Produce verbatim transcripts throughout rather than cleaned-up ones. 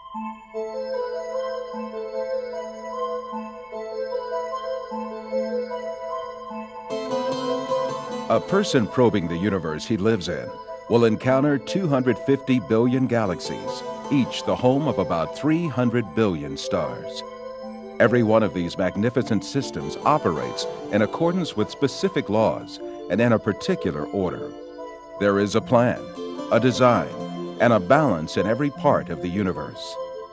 A person probing the universe he lives in will encounter two hundred fifty billion galaxies, each the home of about three hundred billion stars. Every one of these magnificent systems operates in accordance with specific laws and in a particular order. There is a plan, a design, and a balance in every part of the universe.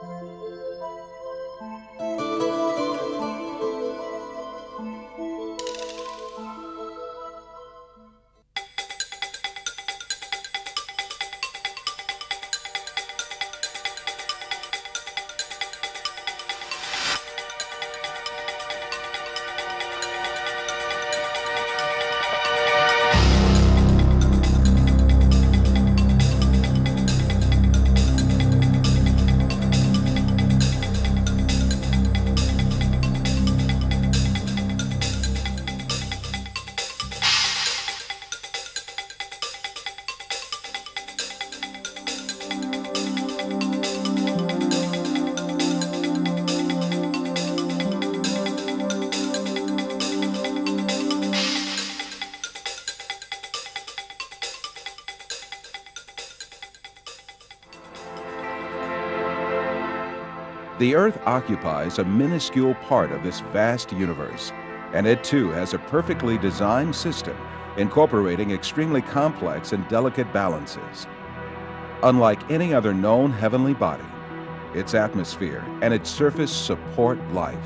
The Earth occupies a minuscule part of this vast universe, and it too has a perfectly designed system incorporating extremely complex and delicate balances. Unlike any other known heavenly body, its atmosphere and its surface support life.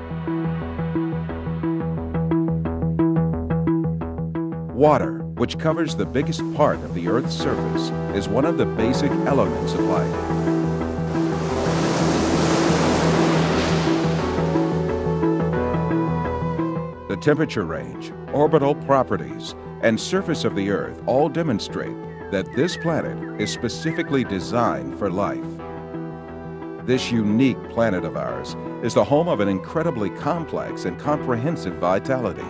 Water, which covers the biggest part of the Earth's surface, is one of the basic elements of life. The temperature range, orbital properties, and surface of the Earth all demonstrate that this planet is specifically designed for life. This unique planet of ours is the home of an incredibly complex and comprehensive vitality.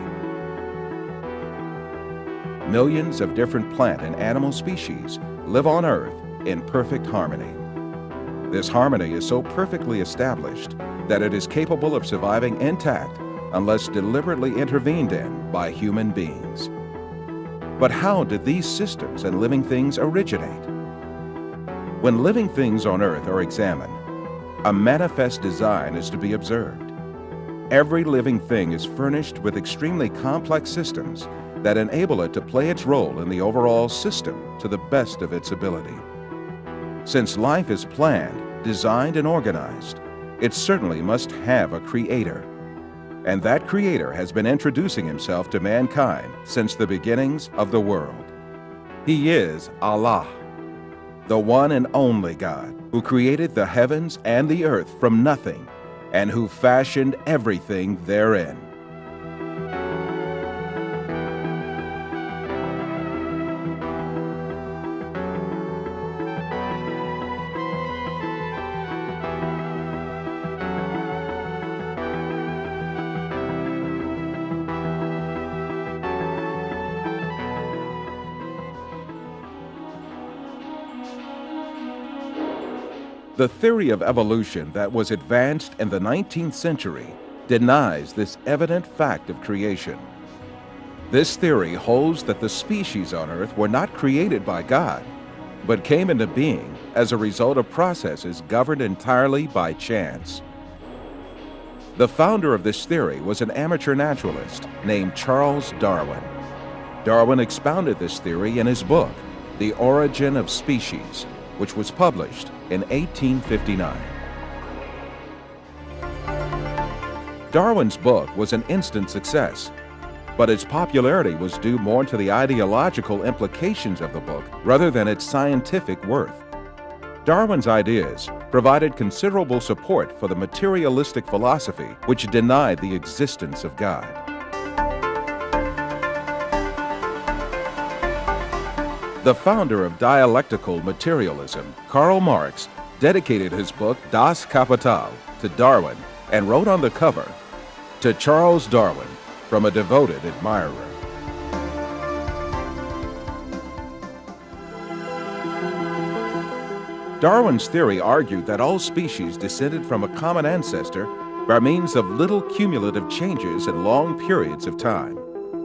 Millions of different plant and animal species live on Earth in perfect harmony. This harmony is so perfectly established that it is capable of surviving intact unless deliberately intervened in by human beings. But how did these systems and living things originate? When living things on Earth are examined, a manifest design is to be observed. Every living thing is furnished with extremely complex systems that enable it to play its role in the overall system to the best of its ability. Since life is planned, designed, and organized, it certainly must have a creator. And that creator has been introducing himself to mankind since the beginnings of the world. He is Allah, the one and only God, who created the heavens and the earth from nothing, and who fashioned everything therein. The theory of evolution that was advanced in the nineteenth century denies this evident fact of creation. This theory holds that the species on Earth were not created by God, but came into being as a result of processes governed entirely by chance. The founder of this theory was an amateur naturalist named Charles Darwin. Darwin expounded this theory in his book, The Origin of Species, which was published in eighteen fifty-nine. Darwin's book was an instant success, but its popularity was due more to the ideological implications of the book rather than its scientific worth. Darwin's ideas provided considerable support for the materialistic philosophy which denied the existence of God. The founder of dialectical materialism, Karl Marx, dedicated his book Das Kapital to Darwin and wrote on the cover, "To Charles Darwin, from a devoted admirer." Darwin's theory argued that all species descended from a common ancestor by means of little cumulative changes in long periods of time.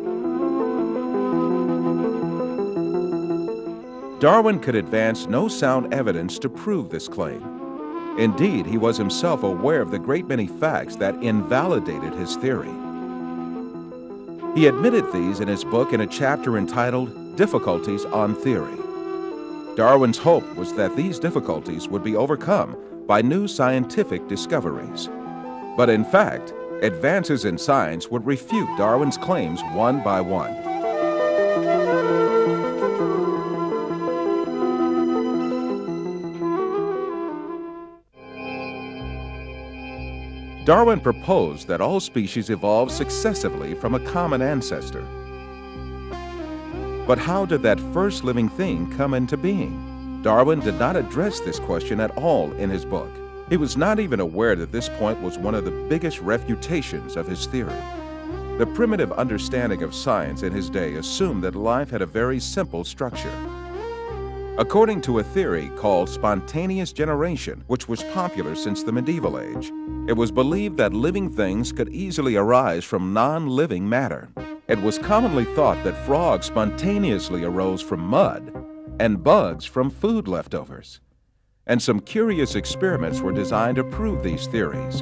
Darwin could advance no sound evidence to prove this claim. Indeed, he was himself aware of the great many facts that invalidated his theory. He admitted these in his book in a chapter entitled Difficulties on Theory. Darwin's hope was that these difficulties would be overcome by new scientific discoveries. But in fact, advances in science would refute Darwin's claims one by one. Darwin proposed that all species evolved successively from a common ancestor. But how did that first living thing come into being? Darwin did not address this question at all in his book. He was not even aware that this point was one of the biggest refutations of his theory. The primitive understanding of science in his day assumed that life had a very simple structure. According to a theory called spontaneous generation, which was popular since the medieval age, it was believed that living things could easily arise from non-living matter. It was commonly thought that frogs spontaneously arose from mud and bugs from food leftovers. And some curious experiments were designed to prove these theories.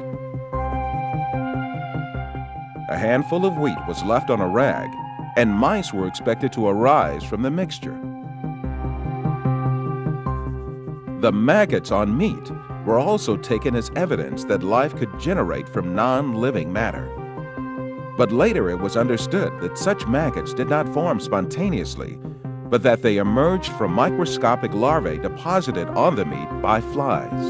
A handful of wheat was left on a rag, and mice were expected to arise from the mixture. The maggots on meat were also taken as evidence that life could generate from non-living matter. But later it was understood that such maggots did not form spontaneously, but that they emerged from microscopic larvae deposited on the meat by flies.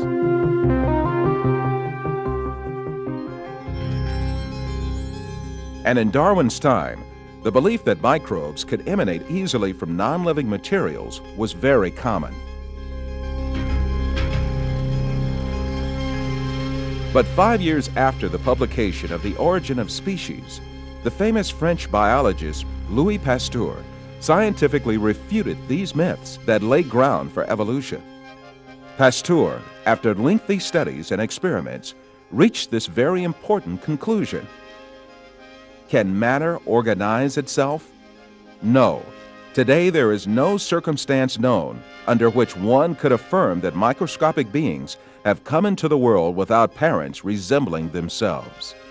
And in Darwin's time, the belief that microbes could emanate easily from non-living materials was very common. But five years after the publication of The Origin of Species, the famous French biologist Louis Pasteur scientifically refuted these myths that lay ground for evolution. Pasteur, after lengthy studies and experiments, reached this very important conclusion. Can matter organize itself? No. Today there is no circumstance known under which one could affirm that microscopic beings have come into the world without parents resembling themselves.